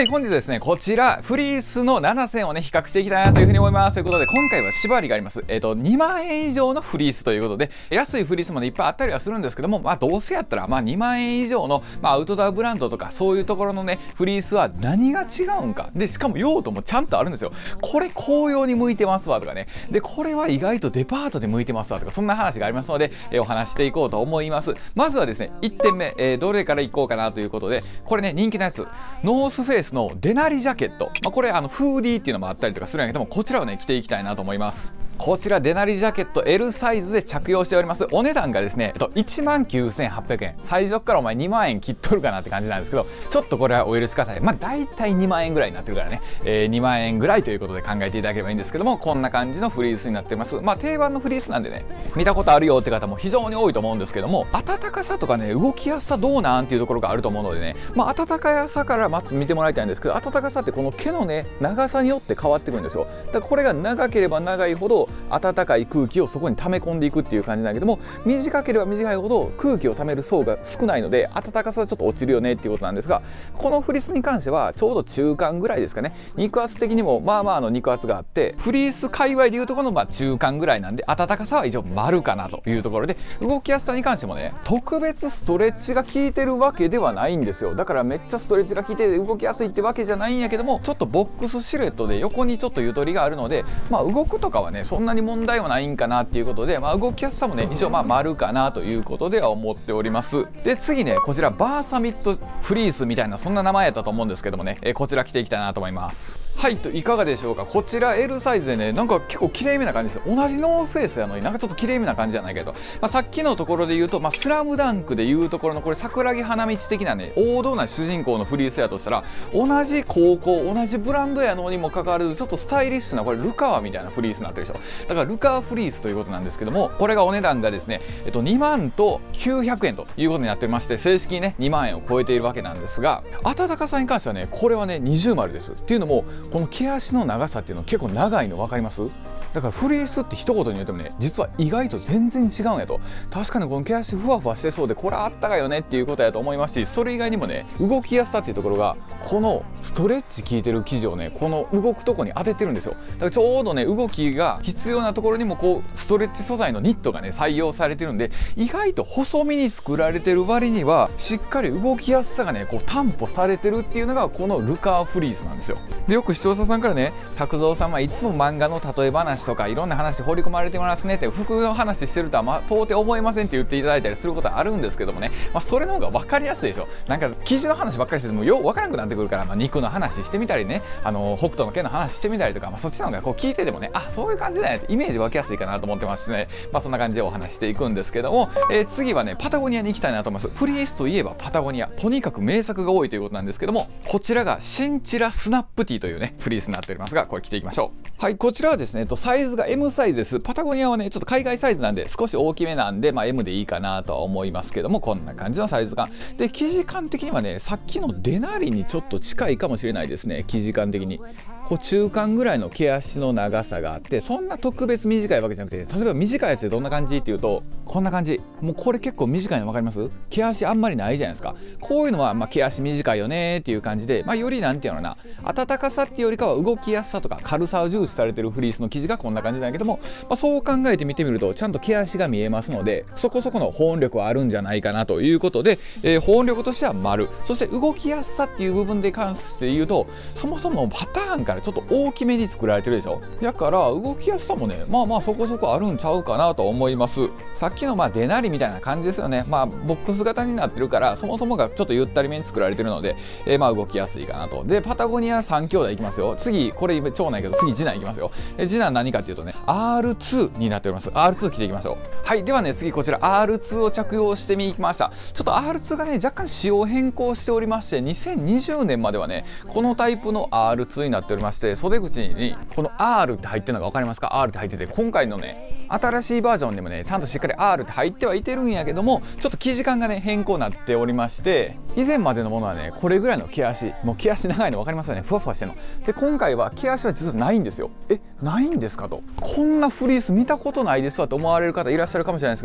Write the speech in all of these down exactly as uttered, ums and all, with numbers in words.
はい、本日ですね、こちらフリースのななせんをね比較していきたいなというふうに思います。ということで今回は縛りがあります。えっとにまんえん以上のフリースということで、安いフリースもねいっぱいあったりはするんですけども、まあどうせやったらまあにまんえん以上の、まあ、アウトドアブランドとかそういうところのねフリースは何が違うんかで、しかも用途もちゃんとあるんですよ。これ紅葉に向いてますわとかね、でこれは意外とデパートで向いてますわとか、そんな話がありますので、えー、お話していこうと思います。まずはですねいってんめ、えー、どれからいこうかなということで、これね人気のやつ、ノースフェイスのデナリジャケット、まあ、これあのフーディーっていうのもあったりとかするんやけども、こちらをね着ていきたいなと思います。こちらデナリジャケット エル サイズで着用しております。お値段がですね、えっと、いちまんきゅうせんはっぴゃくえん。最初からお前にまんえん切っとるかなって感じなんですけど、ちょっとこれはお許しください。まあ大体にまんえんぐらいになってるからね、えー、にまんえんぐらいということで考えていただければいいんですけども、こんな感じのフリースになっております。まあ定番のフリースなんでね、見たことあるよって方も非常に多いと思うんですけども、暖かさとかね動きやすさどうなんっていうところがあると思うのでね、まあ暖かさからまず見てもらいたいんですけど、暖かさってこの毛のね長さによって変わってくるんですよ。だからこれが長ければ長いほど暖かい空気をそこに溜め込んでいくっていう感じなんだけども、短ければ短いほど空気を溜める層が少ないので暖かさはちょっと落ちるよねっていうことなんですが、このフリースに関してはちょうど中間ぐらいですかね。肉厚的にもまあまあの肉厚があって、フリース界隈でいうところのまあ中間ぐらいなんで、暖かさは一応丸かなというところで、動きやすさに関してもね特別ストレッチが効いてるわけではないんですよ。だからめっちゃストレッチが効いて動きやすいってわけじゃないんやけども、ちょっとボックスシルエットで横にちょっとゆとりがあるので、まあ動くとかはねそんなに問題はないんかなっていうことで、まあ、動きやすさもね一応まあ丸かなということでは思っております。で次ね、こちらバーサミットフリースみたいなそんな名前やったと思うんですけどもね、えー、こちら着ていきたいなと思います。はいといかがでしょうか。こちら エル サイズでねなんか結構綺麗めな感じです。同じノースフェイスやのになんかちょっと綺麗めな感じじゃないけど、まあ、さっきのところで言うと、まあ、スラムダンクでいうところのこれ桜木花道的なね王道な主人公のフリースやとしたら、同じ高校同じブランドやのにもかかわらずちょっとスタイリッシュなこれルカワみたいなフリースになってるでしょ。だからルカワフリースということなんですけども、これがお値段がですね、えっと、にまんときゅうひゃくえんということになっておりまして、正式にねにまんえんを超えているわけなんですが、暖かさに関してはねこれはね二重丸です。っていうのもこの毛足の長さっていうの結構長いの分かります？だからフリースって一言に言ってもね実は意外と全然違うんやと。確かにこの毛足ふわふわしてそうでこれあったかいよねっていうことやと思いますし、それ以外にもね動きやすさっていうところがこのストレッチ効いてる生地をねこの動くとこに当ててるんですよ。だからちょうどね動きが必要なところにもこうストレッチ素材のニットがね採用されてるんで、意外と細身に作られてる割にはしっかり動きやすさがねこう担保されてるっていうのがこのルカーフリースなんですよ。でよく視聴者さんからね拓三さんはいつも漫画の例え話とかいろんな話掘り込まれてますねって、服の話してるとは、まあ、到底思いませんって言っていただいたりすることはあるんですけどもね、まあ、それの方が分かりやすいでしょ。なんか生地の話ばっかりしててもよう分からなくなってくるから、まあ、肉の話してみたりね、あの北斗の拳の話してみたりとか、まあ、そっちの方がこう聞いててもね、あそういう感じだよってイメージ湧きやすいかなと思ってますしね、まあ、そんな感じでお話していくんですけども、えー、次はねパタゴニアに行きたいなと思います。フリースといえばパタゴニア、とにかく名作が多いということなんですけども、こちらがシンチラスナップティーというねフリースになっておりますが、これ着ていきましょう。はい、こちらはですねサイズが エム サイズです。パタゴニアはねちょっと海外サイズなんで少し大きめなんで、まあ、エム でいいかなとは思いますけども、こんな感じのサイズ感で、生地感的にはねさっきのデナリにちょっと近いかもしれないですね。生地感的にこう中間ぐらいの毛足の長さがあって、そんな特別短いわけじゃなくて、例えば短いやつでどんな感じっていうとこんな感じ。もうこれ結構短いの分かります？毛足あんまりないじゃないですか。こういうのはまあ毛足短いよねっていう感じで、まあ、よりなんていうのかな、暖かさっていうよりかは動きやすさとか軽さを重視されてるフリースの生地がこんな感じなんだけども、まあ、そう考えてみてみるとちゃんと毛足が見えますので、そこそこの保温力はあるんじゃないかなということで、えー、保温力としては丸。そして動きやすさっていう部分で関して言うと、そもそもパターンからちょっと大きめに作られてるでしょ。だから動きやすさもねまあまあそこそこあるんちゃうかなと思います。さっきのまあデナリみたいな感じですよね。まあボックス型になってるからそもそもがちょっとゆったりめに作られてるので、えー、まあ動きやすいかなと。でパタゴニアさん兄弟いきますよ。次これ長男やけど次次男いきますよ。え次男何かっていうとね アールツー になっております。 アールツー 着ていきましょう。はい、ではね次こちら アールツー を着用してみました。ちょっと アールツー がね若干仕様変更しておりまして、にせんにじゅうねんまではねこのタイプの アールツー になっておりまして、袖口にこの アール って入ってるのが分かりますか？ アール って入ってて、今回のね新しいバージョンでもねちゃんとしっかり アール って入ってはいてるんやけども、ちょっと生地感がね変更になっておりまして、以前までのものはねこれぐらいの毛足、もう毛足長いの分かりますよね、ふわふわしてるので、今回は毛足は実はないんですよ。えないんですかと、こんなフリース見たことないですわと思われる方いらっしゃるかもしれないですけど、引っ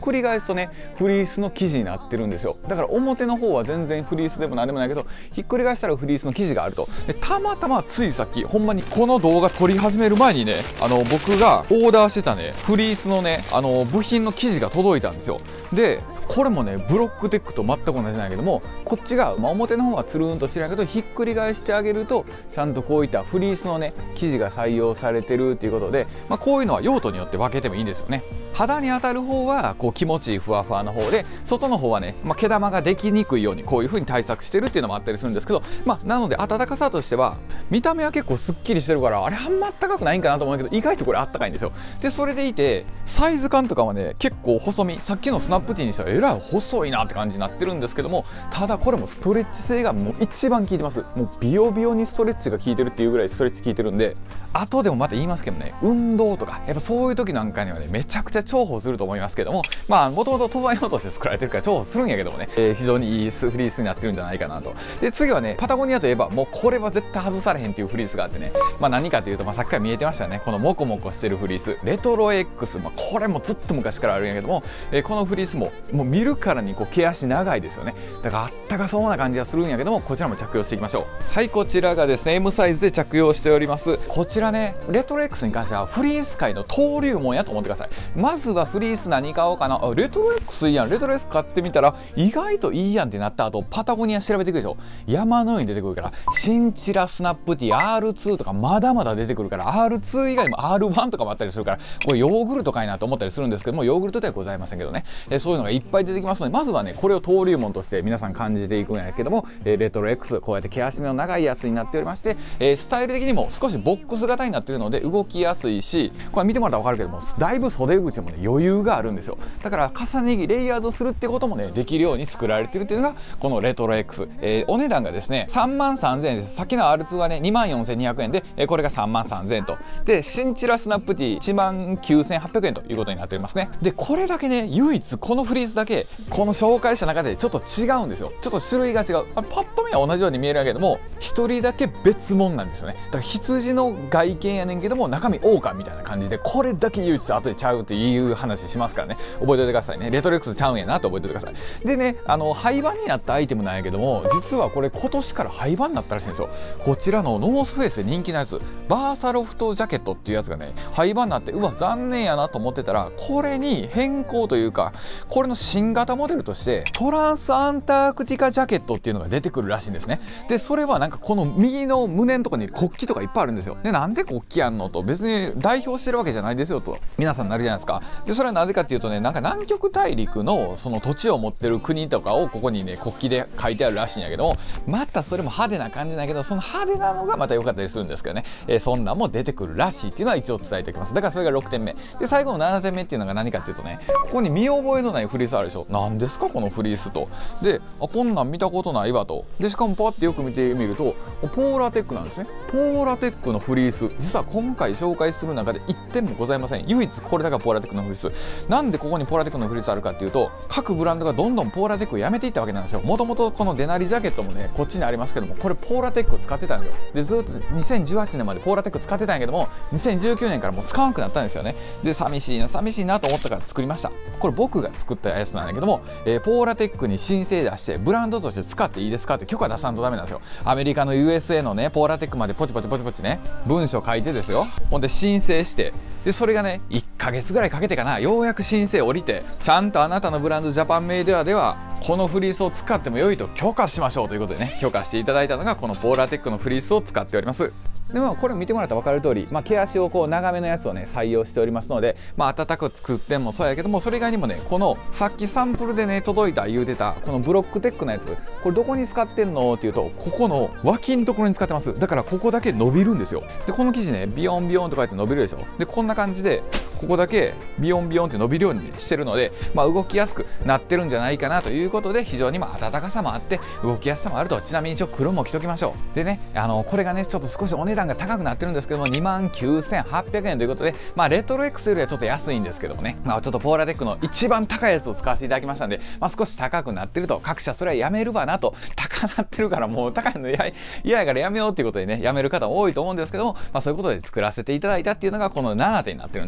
くり返すとねフリースの生地になってるんですよ。だから表の方は全然フリースでも何でもないけど、ひっくり返したらフリースの生地があると。でたまたまついさっきほんまにこの動画撮り始める前にね、あの僕がオーダーしてたねフリースのねあの部品の生地が届いたんですよ。でこれもねブロックテックと全く同じなんやけども、こっちが、まあ、表の方はつるんとしてるんやけどひっくり返してあげるとちゃんとこういったフリースのね生地が採用されてるっていうことで、まあ、こういうのは用途によって分けてもいいんですよね。肌に当たる方はこう気持ちいいふわふわの方で、外の方はね、まあ、毛玉ができにくいようにこういう風に対策してるっていうのもあったりするんですけど、まあ、なので暖かさとしては見た目は結構すっきりしてるから、あれあんま暖かくないんかなと思うけど意外とこれあったかいんですよ。でそれでいてサイズ感とかはね結構細身、さっきのスナップティーにしたらえらい細いなって感じになってるんですけども、ただこれもストレッチ性がもう一番効いてます。もうビヨビヨにストレッチが効いてるっていうぐらいストレッチ効いてるんで、後でもまた言いますけどね、運動とかやっぱそういう時なんかにはねめちゃくちゃ重宝すると思いますけども、まあもともと登山用として作られてるから重宝するんやけどもね、えー、非常にいいフリースになってるんじゃないかなと。で次はねパタゴニアといえばもうこれは絶対外されへんっていうフリースがあってね、まあ何かというと、まあ、さっきから見えてましたね、このモコモコしてるフリースレトロ X、まあ、これもずっと昔からあるんやけども、えー、このフリースももう見るからにこう毛足長いですよね。だからあったかそうな感じがするんやけども、こちらも着用していきましょう。はい、こちらがですね エム サイズで着用しております。こちらねレトロ X に関してはフリース界の登竜門やと思ってください。まずはフリース何買おうかな、あレトロ X いいやん、レトロ X 買ってみたら意外といいやんってなった後パタゴニア調べてくるでしょ。山のように出てくるから、シンチラスナップティー アールツー とかまだまだ出てくるから、 アールツー 以外にも アールワン とかもあったりするから、これヨーグルトかいなと思ったりするんですけども、ヨーグルトではございませんけどね、えそういうのがいっぱい出てきますので、まずはねこれを登竜門として皆さん感じていくんやけども、えレトロ X こうやって毛足の長いやつになっておりまして、えスタイル的にも少しボックス型になっているので動きやすいし、これ見てもらったら分かるけどもだいぶ袖口もね余裕があるんですよ。だから重ね着レイヤードするってこともねできるように作られているっていうのがこのレトロ X、えー、お値段がですねさんまんさんぜんえんです。さっきの アールツー はねにまんよんせんにひゃくえんで、えー、これがさんまんさんぜんえんと、でシンチラスナップティーいちまんきゅうせんはっぴゃくえんということになっておりますね。でこれだけね唯一このフリースだけこの紹介した中でちょっと違うんですよ。ちょっと種類が違う。あれパッと見は同じように見えるけどもひとりだけ別物なんですよね。だから羊の外見やねんけども中身オオカミみたいな感じで、これだけ唯一後でちゃうっていう話しますからね、覚えておいてくださいね。レトロ X ちゃうんやなと覚えておいてください。でねあの廃盤になったアイテムなんやけども、実はこれ今年から廃盤になったらしいんですよ。こちらのノースフェイスで人気のやつバーサロフトジャケットっていうやつがね廃盤になって、うわ残念やなと思ってたら、これに変更というかこれの新型モデルとしてトランスアンタークティカジャケットっていうのが出てくるらしいんですね。でそれはなんかこの右の胸のところに国旗とかいっぱいあるんですよ。でなんで国旗やんのと、別に代表してるわけじゃないですよと皆さんなるじゃないですか。でそれはなぜかっていうとね、なんか南極大陸のその土地を持ってる国とかをここにね国旗で書いてあるらしいんやけども、またそれも派手な感じだけど、その派手なのがまた良かったりするんですけどね、えー、そんなんも出てくるらしいっていうのは一応伝えておきます。だからそれがろくてんめで、最後のななてんめっていうのが何かっていうとね、ここに見覚えのないフリースあるでしょ。何ですかこのフリースと。であこんなん見たことないわと。でしかもパッてよく見てみるとポーラテックなんですね。ポーラテックのフリース、実は今回紹介する中でいってんもございません。唯一これだけポーラテックのフリース。なんでここにポーラテックのフリースあるかっていうと、各ブランドがどんどんポーラテックをやめていったわけなんですよ。もともとこのデナリジャケットもねこっちにありますけども、これポーラテックを使ってたんですよ。でずっとにせんじゅうはちねんまでポーラテック使ってたんやけども、にせんじゅうきゅうねんからもう使わなくなったんですよね。で寂しいな寂しいなと思ったから作りました。これ僕が作ったやつなんだけども、えー、ポーラテックに申請出してブランドとして使っていいですかって許可出さんとダメなんですよ。アメリカの ユーエスエー のねポーラテックまでポチポチポチポチね文章書いてですよ、ほんで申請して、でそれがねいっかげつぐらいかけてかな、ようやく申請降りて、ちゃんとあなたのブランドジャパンメイドアではこのフリースを使っても良いと許可しましょうということでね許可していただいたのがこのポーラテックのフリースを使っております。でもこれ見てもらったら分かる通り、まあ、毛足をこう長めのやつをね採用しておりますので、まあ、暖かく作ってもそうやけども、それ以外にもねこのさっきサンプルでね届いた言うてたこのブロックテックのやつ、これどこに使ってんのっていうと、ここの脇のところに使ってます。だからここだけ伸びるんですよ。でこの生地ねビヨンビヨンとかやって伸びるでしょ。でこんな感じでここだけビヨンビヨンって伸びるようにしてるので、まあ、動きやすくなってるんじゃないかなということで、非常にまあ暖かさもあって動きやすさもあると。ちなみに一応黒も着ときましょう。でねあのこれがねちょっと少しお値段が高くなってるんですけどもにまんきゅうせんはっぴゃくえんということで、まあ、レトロ X よりはちょっと安いんですけどもね、まあ、ちょっとポーラテックの一番高いやつを使わせていただきましたんで、まあ、少し高くなってると、各社それはやめるわなと、高なってるからもう高いの嫌やからやめようっていうことでねやめる方も多いと思うんですけども、まあ、そういうことで作らせていただいたっていうのがこのななてんになってるんですね。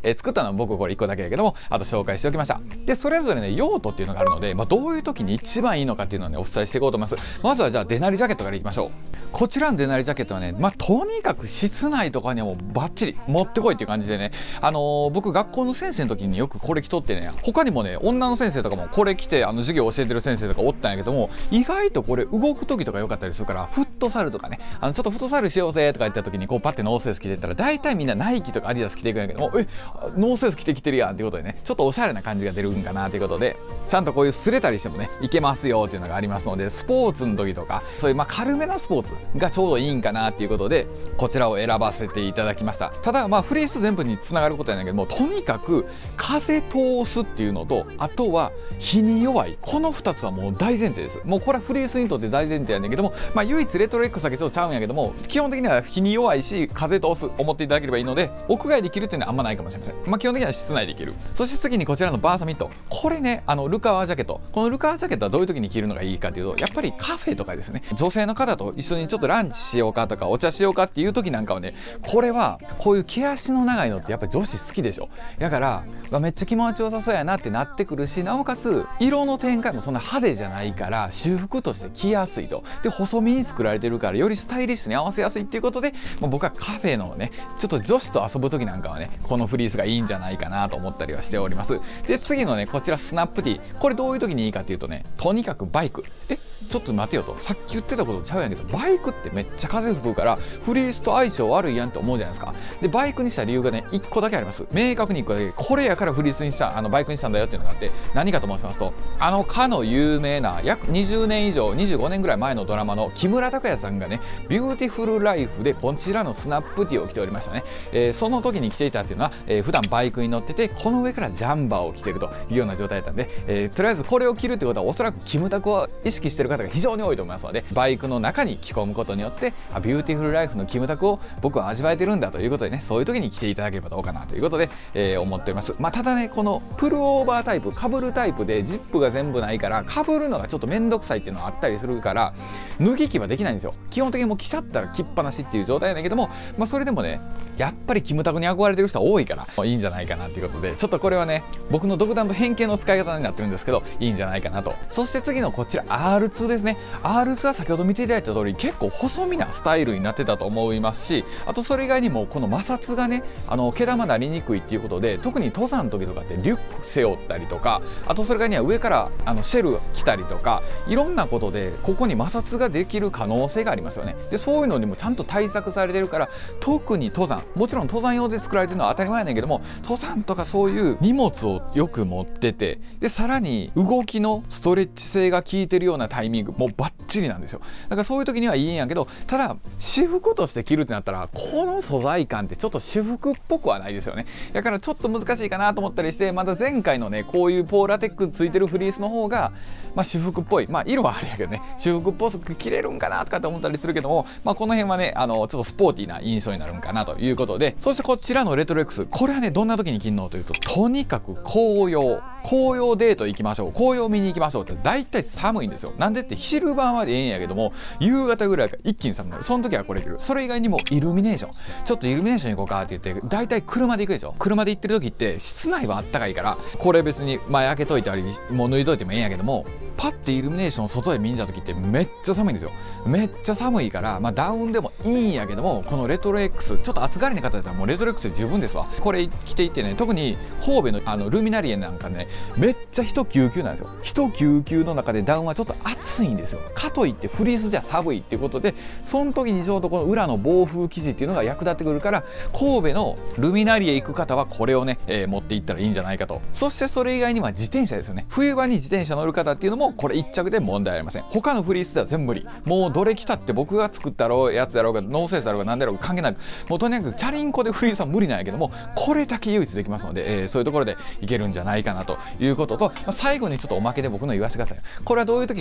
えー、作ったのは僕これいっこだけだけども、あと紹介しておきました。でそれぞれね用途っていうのがあるので、まあ、どういう時に一番いいのかっていうのをねお伝えしていこうと思います。まずはじゃあデナリジャケットからいきましょう。こちらのデナリジャケットはね、まあ、とにかく室内とかにはもうバッチリ持ってこいっていう感じでね、あのー、僕学校の先生の時によくこれ着とってね、他にもね女の先生とかもこれ着てあの授業教えてる先生とかおったんやけども、意外とこれ動く時とか良かったりするから、フットサルとかね、あのちょっとフットサルしようぜとか言った時にこうパッてノースフェイス着てったら、大体みんなナイキとかアディダス着ていくんやけども、えノースフェイス着てきてるやんっていうことでね、ちょっとおしゃれな感じが出るんかなということで、ちゃんとこういう擦れたりしてもねいけますよっていうのがありますので、スポーツの時とかそういうまあ軽めなスポーツがちょうどいいんかなっていうことでこちらを選ばせていただきました。ただまあフリース全部につながることやねんけども、とにかく風通すっていうのと、あとは日に弱い、このふたつはもう大前提です。もうこれはフリースにとって大前提やねんけども、まあ唯一レトロ X だけちょっとちゃうんやけども、基本的には日に弱いし風通す思っていただければいいので、屋外で着るっていうのはあんまないかもしれません。まあ基本的には室内で着る。そして次にこちらのバーサミット、これねあのルカワジャケット、このルカワジャケットはどういう時に着るのがいいかというと、やっぱりカフェとかですね、女性の方と一緒にちょっとランチしようかとかお茶しようかっていう時なんかはね、これはこういう毛足の長いのってやっぱり女子好きでしょ。だからめっちゃ気持ちよさそうやなってなってくるし、なおかつ色の展開もそんな派手じゃないから修復として着やすいと。で細身に作られてるからよりスタイリッシュに合わせやすいっていうことで、まあ、僕はカフェのねちょっと女子と遊ぶ時なんかはねこのフリースがいいんじゃないかなと思ったりはしております。で次のねこちらスナップティー、これどういう時にいいかっていうとね、とにかくバイク、えちょっと待てよと、さっき言ってたことちゃうやんけど、バイクってめっちゃ風吹くからフリースと相性悪いやんって思うじゃないですか。でバイクにした理由がねいっこだけあります。明確にいっこだけ、これやからフリースにしたあのバイクにしたんだよっていうのがあって、何かと申しますと、あのかの有名な約にじゅうねん以上にじゅうごねんぐらい前のドラマの木村拓哉さんがねビューティフルライフでこちらのスナップティーを着ておりましたね。えー、その時に着ていたっていうのは、えー、普段バイクに乗っててこの上からジャンバーを着てるというような状態だったんで、えー、とりあえずこれを着るってことはおそらくキムタクを意識してる方が非常に多いと思いますので、バイクの中に着込むことによってあビューティフルライフのキムタクを僕は味わえてるんだということでね、そういう時に着ていただければどうかなということで、えー、思っております。まあ、ただねこのプルオーバータイプ、かぶるタイプでジップが全部ないからかぶるのがちょっと面倒くさいっていうのはあったりするから脱ぎ着はできないんですよ。基本的にもう着ちゃったら着っぱなしっていう状態なんだけども、まあ、それでもねやっぱりキムタクに憧れてる人は多いからいいんじゃないかなっていうことで、ちょっとこれはね僕の独断と偏見の使い方になってるんですけどいいんじゃないかなと。そして次のこちら アールツー ですね。 アールツー は先ほど見ていただいた通り結構細身なスタイルになってたと思いますし、あとそれ以外にもこの摩擦がねあの毛玉なりにくいっていうことで、特に登山の時とかってリュック背負ったりとか、あとそれ以外には上からあのシェル着たりとかいろんなことでここに摩擦ができる可能性がありますよね。でそういうのにもちゃんと対策されてるから、特に登山、もちろん登山用で作られてるのは当たり前なんだけども、登山とかそういう荷物をよく持ってて、でさらに動きのストレッチ性が効いてるようなタイミングもうバッチリなんですよ。だからそういう時にはいいんやけど、ただ私服として着るってなったらこの素材感ってちょっと私服っぽくはないですよね。だからちょっと難しいかなと思ったりして、また前回のねこういうポーラテックついてるフリースの方がまあ私服っぽい、まあ色はあれやけどね私服っぽく着れるんかなとかって思ったりするけども、まあこの辺はねあのちょっとスポーティーな印象になるんかなということで、そしてこちらのレトロ X、 これはねどんな時に着るのというと、とにかく紅葉紅葉デート行きましょう、紅葉見に行きましょうって大体寒いんですよ。なんでって昼晩はええんやけども夕方ぐらいから一気に寒くなる。その時はこれ着る。それ以外にもイルミネーション、ちょっとイルミネーション行こうかって言って大体車で行くでしょ。車で行ってる時って室内はあったかいからこれ別に前開けといてありもう脱いといてもええんやけども、パッてイルミネーション外で見に行った時ってめっちゃ寒いんですよ。めっちゃ寒いから、まあ、ダウンでもいいんやけども、このレトロ X ちょっと暑がりな方だったらもうレトロ X で十分ですわ。これ着ていってね、特に神戸のあのルミナリエなんかねめっちゃ人ぎゅうぎゅうなんですよ。人ぎゅうぎゅうの中でダウンはちょっと暑いんですよ。かといってフリースじゃ寒いっていうことで、その時にちょうどこの裏の防風生地っていうのが役立ってくるから、神戸のルミナリエ行く方はこれをね、えー、持っていったらいいんじゃないかと。そしてそれ以外には自転車ですよね。冬場に自転車乗る方っていうのもこれ一着で問題ありません。他のフリースでは全部無理。もうどれ着たって僕が作ったろうやつやろうがノースェイスだろうが何だろうが関係ない。もうとにかくチャリンコでフリースは無理なんやけども、これだけ唯一できますので、えー、そういうところでいけるんじゃないかなということと、まあ、最後にちょっとおまけで僕の言わせてください。これはどういう時考えられ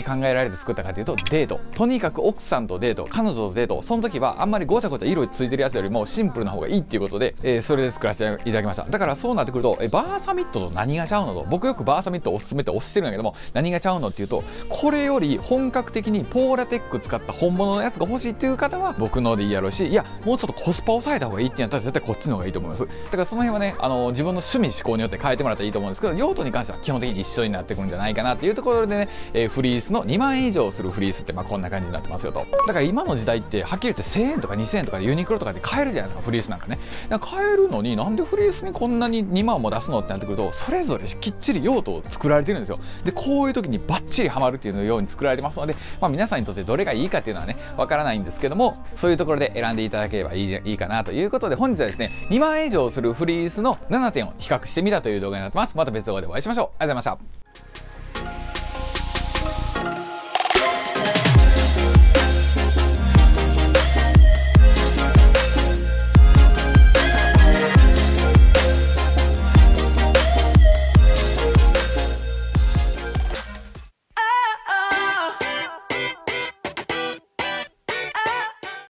れて作ったかというとデート、とにかく奥さんとデート、彼女とデート、その時はあんまりごちゃごちゃ色ついてるやつよりもシンプルな方がいいっていうことで、えー、それで作らせていただきました。だからそうなってくると、えバーサミットと何がちゃうのと、僕よくバーサミットおすすめって推してるんだけども、何がちゃうのっていうと、これより本格的にポーラテック使った本物のやつが欲しいっていう方は僕のでいいやろうし、いやもうちょっとコスパ抑えた方がいいってやったら絶対こっちの方がいいと思います。だからその辺はね、あの自分の趣味思考によって変えてもらったらいいと思うんですけど、用途に関しては基本的に一緒になってくるんじゃないかなっていうところでね、えー、フリースのにまんえん以上するフリースってまあこんな感じになってますよと。だから今の時代ってはっきり言ってせんえんとかにせんえんとかでユニクロとかで買えるじゃないですか、フリースなんかね。だから買えるのになんでフリースにこんなににまんも出すのってなってくると、それぞれきっちり用途を作られてるんですよ。でこういう時にバッチリハマるっていうように作られてますので、まあ、皆さんにとってどれがいいかっていうのはねわからないんですけども、そういうところで選んでいただければいいいいかなということで、本日はですねにまんえん以上するフリースのななてんを比較してみたという動画になってます。また別動画でお会いしましょう。ありがとうございました。